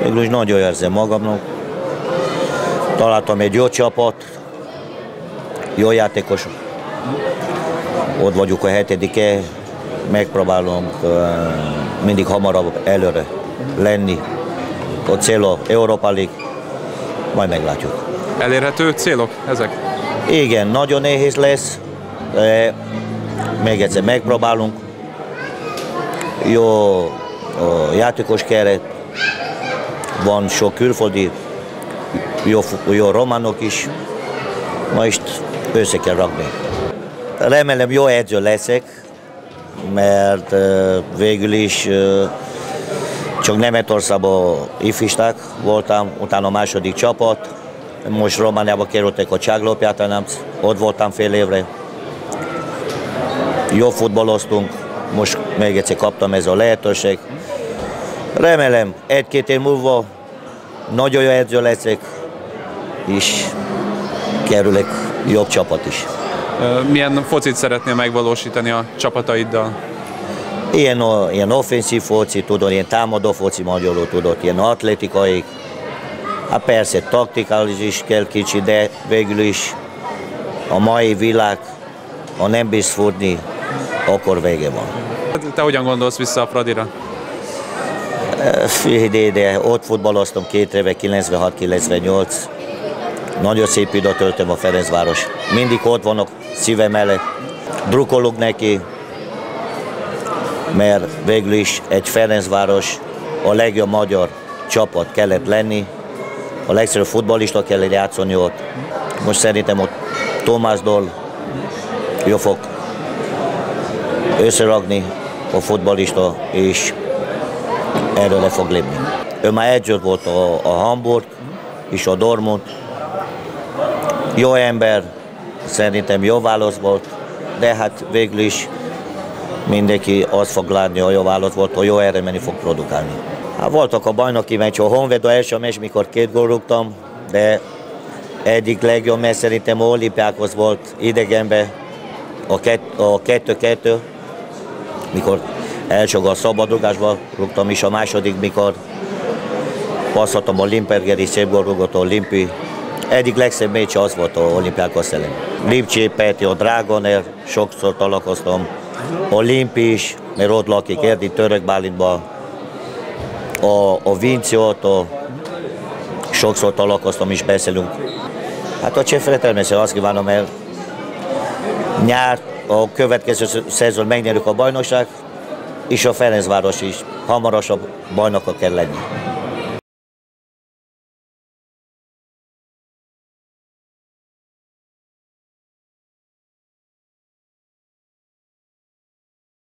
Végül is nagyon érzem magamnak. Találtam egy jó csapat, jó játékosok. Ott vagyunk a 7-e, megpróbálunk mindig hamarabb előre lenni. A cél a Europa League, majd meglátjuk. Elérhető célok ezek? Igen, nagyon nehéz lesz, de még egyszer megpróbálunk. Jó a játékos keret, van sok külföldi, jó románok is, most össze kell rakni. Remélem jó edző leszek, mert végül is csak Németországban ifisták voltam, utána a második csapat. Most Romániába kerültek a Cságlópjátánál, ott voltam fél évre. Jó futballoztunk, most még egyszer kaptam ez a lehetőség. Remélem, egy-két év múlva nagyon jó edző leszek, és kerülek jobb csapat is. Milyen focit szeretnél megvalósítani a csapataiddal? Ilyen offenszív foci, tudod, ilyen támadó foci magyarul, tudod, ilyen atletikai. Hát persze, taktikális is kell kicsi, de végül is a mai világ, ha nem bízsz futni, akkor vége van. Te hogyan gondolsz vissza a Fradira? De ott futballoztam 2 éve, 96-98. Nagyon szép időt töltöm a Ferencváros. Mindig ott vannak szívem mellett. Drukkolok neki, mert végül is egy Ferencváros a legjobb magyar csapat kellett lenni. A legszerűbb futballista kellett játszani ott. Most szerintem ott Tomás Doll jó fog összerakni a futballista, és erről le fog lépni. Ő már edző volt a Hamburg és a Dortmund. Jó ember, szerintem jó válasz volt, de hát végül is mindenki azt fog látni, hogy jó válasz volt, hogy jó eredményt fog produkálni. Hát voltak a bajnoki meccs, a Honvéd első meccs, mikor 2 gól rúgtam, de egyik legjobb meccs szerintem Olimpiákhoz volt idegenben, a 2-2, mikor első gól szabadrugásba rúgtam, és a második, mikor passzoltam a Limperger, és szép gól rúgott a Olimpi. Egyik legszebb meccs az volt a Olimpiákhoz ellen. Lipcsi, Peti, a Dragoner, sokszor találkoztam. Olimpi is, mert ott lakik Erdi, Török Bálintban. A Vinciót, sokszor találkoztam és beszélünk. Hát a Csefre természetesen azt kívánom, mert nyár, a következő szezon megnyerjük a bajnokság, és a Ferencváros is hamarosabb bajnoka kell lenni.